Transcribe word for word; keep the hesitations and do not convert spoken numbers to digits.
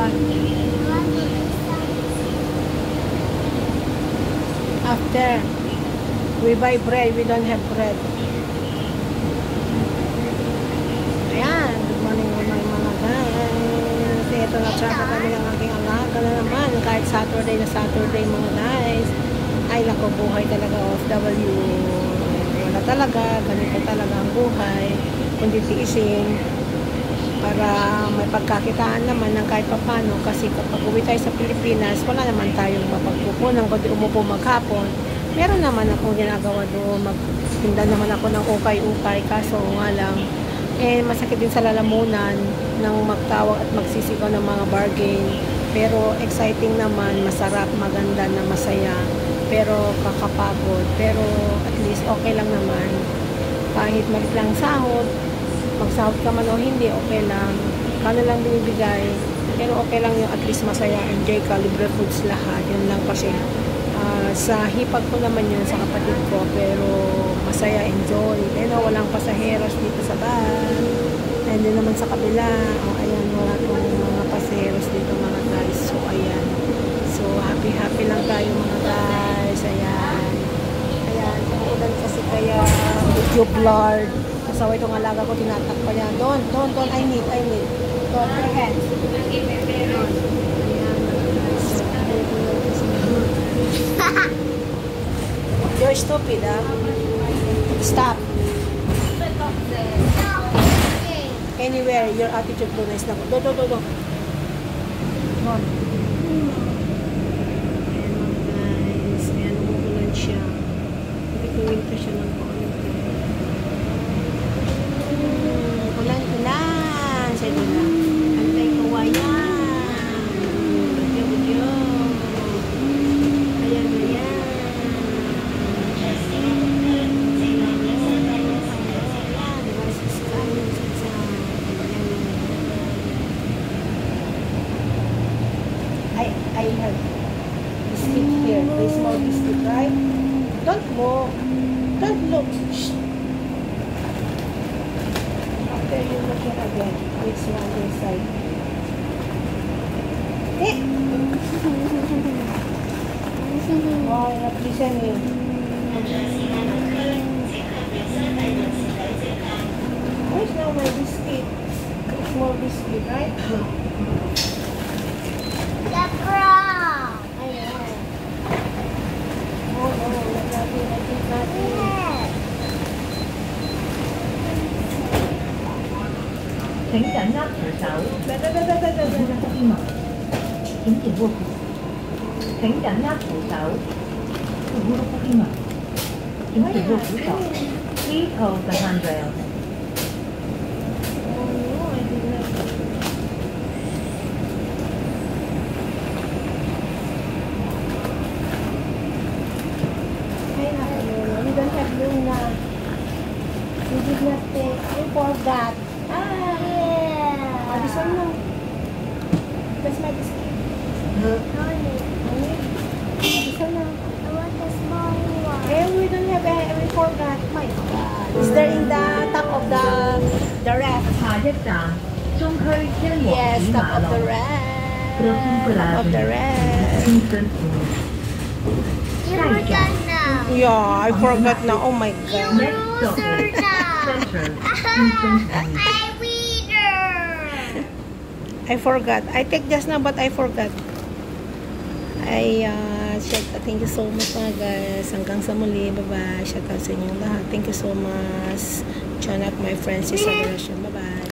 What? After we buy bread, we don't have bread. Ayan, good morning, good morning mga guys. Ito na tsaka kami ng aking alaga na naman. Kahit Saturday na Saturday mga guys. Ay lako, buhay talaga O F W. Wala talaga, ganito talaga ang buhay. Kundi tiisin para may pagkakitaan naman ng kahit papano, kasi kapag uwi tayo sa Pilipinas, wala naman tayong mapagpupunan kundi umupo maghapon. Meron naman akong ginagawa doon, magtinda naman ako ng ukay-ukay, kaso nga lang eh masakit din sa lalamunan ng magtawag at magsisigaw ng mga bargain. Pero exciting naman, masarap, maganda na masaya, pero kakapagod, pero at least okay lang naman. Kahit malit lang sahod, magsahod ka man o hindi, okay lang. Kano lang binibigay, pero okay lang yung at least masaya, enjoy ka, libre foods lahat. Yun lang kasi uh, sa hipag ko naman yun sa kapatid ko, pero masaya, enjoy. You know, walang pasaheros dito sa van. And din naman sa kabila, oh, ayan, wala tong mga pasaheros dito mga guys. So, ayan. So, happy-happy lang tayo mga guys. Ayan. Ayan, umuulan kasi kaya YouTube Lord. Kasaway itong alaga ko, tinatakpa niya. Don't, don't, don't, I need, I need. Don't, your hands. You're stupid, ah. Stop. Anywhere, your attitude do nice na ko. Do, do, do, do. Come on. Ayan mga guys. Ayan, umuulan siya. Hindi ko winter siya ng paano. Ulan-ulan. Sa ito na. Antay kawayan. Budyo, budyo. Ayan, ayan. I, I have biscuit here. There's more biscuit, right? Don't move. Don't look. Shh. After you look here again, it's one inside. Eh! Oh, I'm not listening. Where's now my biscuit? It's more biscuit, right? 請緊握扶手，扶腹肩膀，緊緊握扶。請緊握扶手，扶腹肩膀，緊緊握扶手。Please hold the handrail. We don't have Luna. We did not take. We forgot. Ah, yeah. Oh, this one no. That's my biscuit. Huh? Honey. Honey? Oh, this one no. I want the small one. Eh, we don't have any. We forgot. My God. Is there in the top of the the rack? 下一站，中區欣和 Yes, 子 top 馬 of 路 the。rack. Crossing Top of the rack. You forgot now. Yeah, I forgot na. Oh my God. Next stop is Central Instant I reader. I forgot. I take just now, but I forgot. I, uh, shout out. Thank you so much mga guys. Hanggang sa muli. Bye-bye. Shout out sa inyong lahat. Thank you so much. Shout out my friends sa celebration. Bye-bye.